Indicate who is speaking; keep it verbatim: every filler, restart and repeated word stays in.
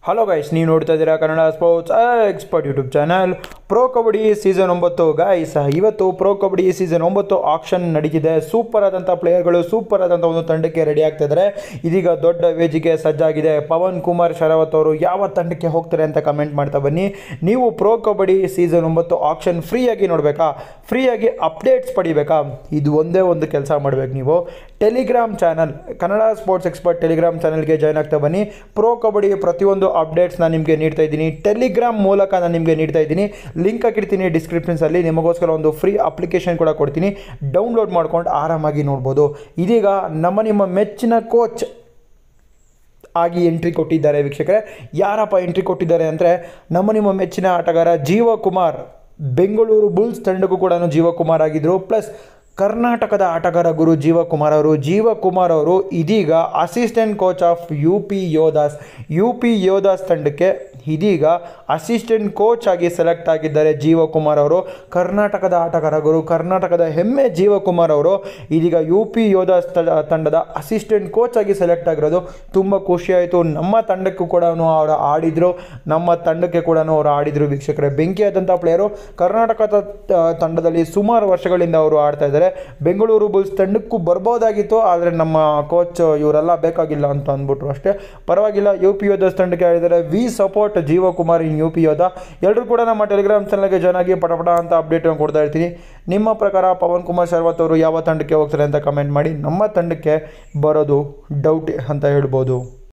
Speaker 1: Hello guys, ನೀವು ನೋಡ್ತಾ ಇದ್ದೀರಾ Kannada sports expert YouTube channel. Pro kabaddi season ಒಂಬತ್ತು ಗೈಸ್, ಇವತ್ತು ಪ್ರೋ ಕಬಡ್ಡಿ ಸೀಸನ್ ಒಂಬತ್ತು ಆಕ್ಷನ್ ನಡೀತಿದೆ. ಸೂಪರ್ ಆದಂಥ ಪ್ಲೇಯರ್ಗಳು ಸೂಪರ್ ಆದಂಥ ಒಂದು ತಂಡಕ್ಕೆ ರೆಡಿ ಆಗ್ತಾ ಇದ್ದಾರೆ. ಇದೀಗ ದೊಡ್ಡ ವೇಜಿಗೆ ಸಜ್ಜಾಗಿದೆ. ಪವನ್ ಕುಮಾರ್ ಶರಾವತ್ ಅವರು ಯಾವ ತಂಡಕ್ಕೆ ಹೋಗ್ತಾರೆ ಅಂತ ಕಮೆಂಟ್ ಮಾಡ್ತಾ ಬನ್ನಿ. ನೀವು ಪ್ರೋ ಕಬಡ್ಡಿ ಸೀಸನ್ ಒಂಬತ್ತು ಆಕ್ಷನ್ ಫ್ರೀಯಾಗಿ ನೋಡಬೇಕಾ, ಫ್ರೀಯಾಗಿ ಅಪ್ಡೇಟ್ಸ್ ಪಡಿಬೇಕಾ, ಇದು ಒಂದೇ ಒಂದು ಕೆಲಸ ಮಾಡಬೇಕು. ನೀವು Telegram channel Kannada sports expert Telegram ಚಾನಲ್ಗೆ ಜಾಯ್ನ್ ಆಗ್ತಾ ಬನ್ನಿ. ಪ್ರೋ ಕಬಡ್ಡಿ ಪ್ರತಿಯೊಂದು ಅಪ್ಡೇಟ್ಸ್ ನಾನು ನಿಮಗೆ ನೀಡ್ತಾ ಇದ್ದೀನಿ. ಟೆಲಿಗ್ರಾಮ್ ಮೂಲಕ ನಾನು ನಿಮಗೆ ನೀಡ್ತಾ ಇದ್ದೀನಿ. ಲಿಂಕ್ ಹಾಕಿರ್ತೀನಿ ಡಿಸ್ಕ್ರಿಪ್ಷನ್ಸಲ್ಲಿ. ನಿಮಗೋಸ್ಕರ ಒಂದು ಫ್ರೀ ಅಪ್ಲಿಕೇಶನ್ ಕೂಡ ಕೊಡ್ತೀನಿ. ಡೌನ್ಲೋಡ್ ಮಾಡ್ಕೊಂಡು ಆರಾಮಾಗಿ ನೋಡ್ಬೋದು. ಇದೀಗ ನಮ್ಮ ನಿಮ್ಮ ಮೆಚ್ಚಿನ ಕೋಚ್ ಆಗಿ ಎಂಟ್ರಿ ಕೊಟ್ಟಿದ್ದಾರೆ ವೀಕ್ಷಕರೇ. ಯಾರಪ್ಪ ಎಂಟ್ರಿ ಕೊಟ್ಟಿದ್ದಾರೆ ಅಂದರೆ, ನಮ್ಮ ನಿಮ್ಮ ಮೆಚ್ಚಿನ ಆಟಗಾರ ಜೀವಕುಮಾರ್. ಬೆಂಗಳೂರು ಬುಲ್ಸ್ ತಂಡಕ್ಕೂ ಕೂಡ ಜೀವಕುಮಾರ್ ಆಗಿದ್ದರು. ಪ್ಲಸ್ ಕರ್ನಾಟಕದ ಆಟಗಾರ ಗುರು ಜೀವಕುಮಾರ್ ಅವರು. ಜೀವಕುಮಾರ್ ಅವರು ಇದೀಗ assistant coach of U P Yoddhas U P Yoddhas ತಂಡಕ್ಕೆ ಇದೀಗ ಅಸಿಸ್ಟೆಂಟ್ ಕೋಚ್ ಆಗಿ ಸೆಲೆಕ್ಟ್ ಆಗಿದ್ದಾರೆ ಜೀವಕುಮಾರ್ ಅವರು. ಕರ್ನಾಟಕದ ಆಟಗಾರ ಗುರು, ಕರ್ನಾಟಕದ ಹೆಮ್ಮೆ ಜೀವಕುಮಾರ್ ಅವರು ಇದೀಗ ಯು ಪಿ ಯೋಧಾಸ್ ತಂಡದ ಅಸಿಸ್ಟೆಂಟ್ ಕೋಚ್ ಆಗಿ ಸೆಲೆಕ್ಟ್ ಆಗಿರೋದು ತುಂಬ ಖುಷಿಯಾಯಿತು. ನಮ್ಮ ತಂಡಕ್ಕೂ ಕೂಡ ಅವರು ಆಡಿದರು, ನಮ್ಮ ತಂಡಕ್ಕೆ ಕೂಡ ಅವರು ಆಡಿದರು ವೀಕ್ಷಕರೇ. ಬೆಂಕಿಯಾದಂಥ ಪ್ಲೇಯರು. ಕರ್ನಾಟಕದ ತಂಡದಲ್ಲಿ ಸುಮಾರು ವರ್ಷಗಳಿಂದ ಅವರು ಆಡ್ತಾ ಇದ್ದಾರೆ. ಬೆಂಗಳೂರು ಬುಲ್ಸ್ ತಂಡಕ್ಕೂ ಬರ್ಬೋದಾಗಿತ್ತು, ಆದರೆ ನಮ್ಮ ಕೋಚ್ ಇವರೆಲ್ಲ ಬೇಕಾಗಿಲ್ಲ ಅಂತ ಅಂದ್ಬಿಟ್ರು ಅಷ್ಟೇ. ಪರವಾಗಿಲ್ಲ, ಯು ಪಿ ಯೋಧಾಸ್ ತಂಡಕ್ಕೆ ಆಡಿದ್ದಾರೆ. We support Jeevakumar in U P Yoddha. ಎಲ್ಲರೂ ಕೂಡ ನಮ್ಮ ಟೆಲಿಗ್ರಾಮ್ ಚಾನಲ್ಗೆ ಜಾಯ್ನ್ ಆಗಿ ಪಟಪಟ ಅಂತ ಅಪ್ಡೇಟ್ ಕೊಡ್ತಾ ಇರ್ತೀನಿ. ನಿಮ್ಮ ಪ್ರಕಾರ ಪವನ್ ಕುಮಾರ್ ಶರಾವತ್ ಅವರು ಯಾವ ತಂಡಕ್ಕೆ ಹೋಗ್ತಾರೆ ಅಂತ ಕಮೆಂಟ್ ಮಾಡಿ. ನಮ್ಮ ತಂಡಕ್ಕೆ ಬರೋದು ಡೌಟ್ ಅಂತ ಹೇಳ್ಬೋದು.